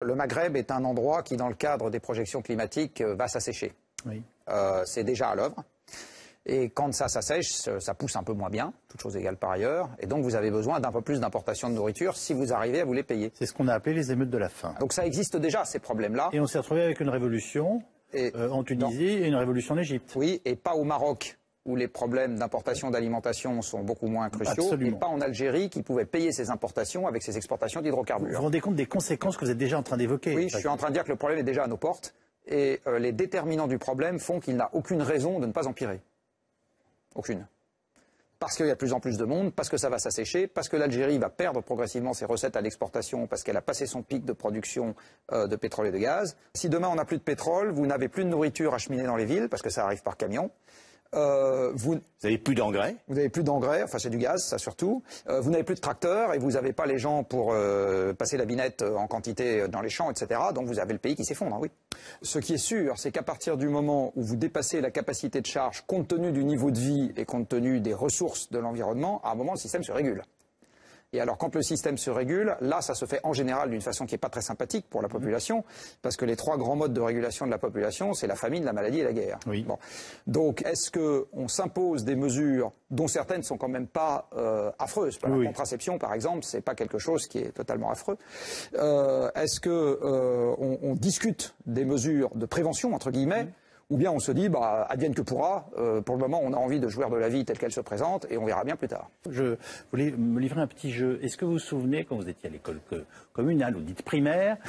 le Maghreb est un endroit qui, dans le cadre des projections climatiques, va s'assécher. Oui. C'est déjà à l'œuvre. Et quand ça s'assèche, ça pousse un peu moins bien, toutes choses égales par ailleurs. Et donc vous avez besoin d'un peu plus d'importation de nourriture si vous arrivez à vous les payer. C'est ce qu'on a appelé les émeutes de la faim. Donc ça existe déjà, ces problèmes-là. Et on s'est retrouvé avec une révolution en Tunisie et une révolution en Égypte. Oui, et pas au Maroc, où les problèmes d'importation d'alimentation sont beaucoup moins cruciaux. Absolument. Et pas en Algérie, qui pouvait payer ses importations avec ses exportations d'hydrocarbures. Vous vous rendez compte des conséquences que vous êtes déjà en train d'évoquer? Oui, je suis en train de dire que le problème est déjà à nos portes. Et les déterminants du problème font qu'il n'a aucune raison de ne pas empirer. Aucune. Parce qu'il y a de plus en plus de monde, parce que ça va s'assécher, parce que l'Algérie va perdre progressivement ses recettes à l'exportation, parce qu'elle a passé son pic de production de pétrole et de gaz. Si demain on n'a plus de pétrole, vous n'avez plus de nourriture acheminée dans les villes, parce que ça arrive par camion. Vous n'avez plus d'engrais? Vous n'avez plus d'engrais, enfin c'est du gaz, ça surtout. Vous n'avez plus de tracteurs et vous n'avez pas les gens pour passer la binette en quantité dans les champs, etc. Donc vous avez le pays qui s'effondre, oui. Ce qui est sûr, c'est qu'à partir du moment où vous dépassez la capacité de charge, compte tenu du niveau de vie et compte tenu des ressources de l'environnement, à un moment le système se régule. Et alors, quand le système se régule, là, ça se fait en général d'une façon qui n'est pas très sympathique pour la population, parce que les trois grands modes de régulation de la population, c'est la famine, la maladie et la guerre. Oui. Bon. Donc, est-ce qu'on s'impose des mesures dont certaines sont quand même pas affreuses? La contraception, par exemple, c'est pas quelque chose qui est totalement affreux. Est-ce que on discute des mesures de prévention, entre guillemets, ou bien on se dit, bah, advienne que pourra, pour le moment on a envie de jouir de la vie telle qu'elle se présente et on verra bien plus tard. Je voulais me livrer un petit jeu. Est-ce que vous vous souvenez, quand vous étiez à l'école communale ou dite primaire,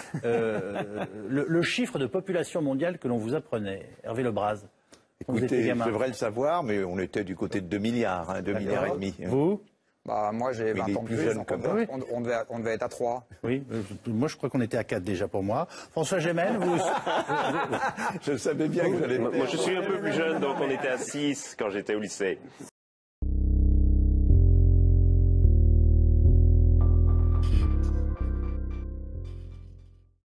le chiffre de population mondiale que l'on vous apprenait, Hervé Lebras? Écoutez, je devrais le savoir, mais on était du côté de 2 milliards, hein, 2 milliards et demi. Vous? Bah, moi j'ai 20 ans de plus, donc on devait être à 3. Oui, moi je crois qu'on était à 4 déjà pour moi. François Gémen, vous... Je savais bien que j'allais... Moi je suis un peu plus jeune, donc on était à 6 quand j'étais au lycée.